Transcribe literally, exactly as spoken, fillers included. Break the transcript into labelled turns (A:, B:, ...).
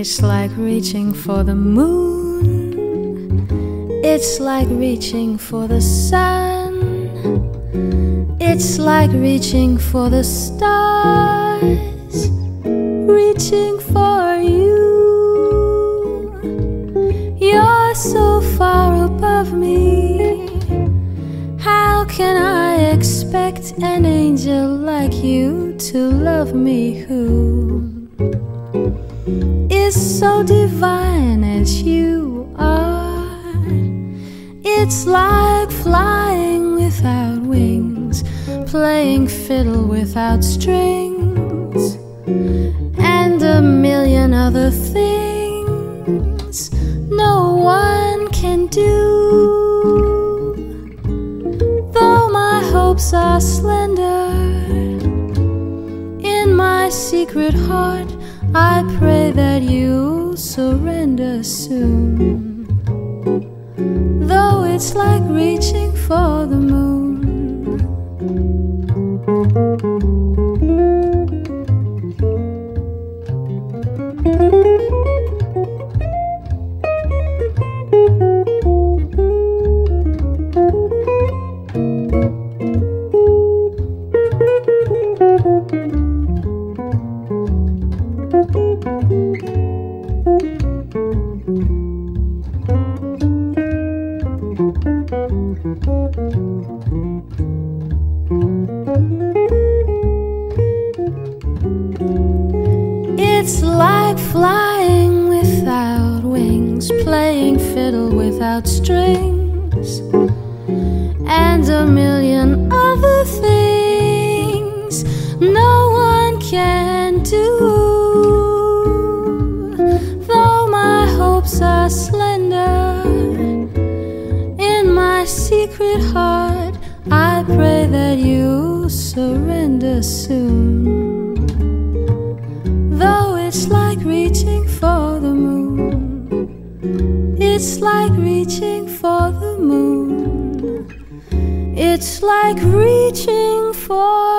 A: It's like reaching for the moon. It's like reaching for the sun. It's like reaching for the stars, reaching for you. You're so far above me. How can I expect an angel like you to love me, who is so divine as you are? It's like flying without wings, playing fiddle without strings, and a million other things no one can do. Though my hopes are slender, in my secret heart I pray that you'll surrender soon. Though it's like reaching for the moon. It's like flying without wings, playing fiddle without strings, and a million other things no one can do. Though my hopes are slender, in my secret heart I pray that you surrender soon. Though it's like reaching for the moon, it's like reaching for the moon, it's like reaching for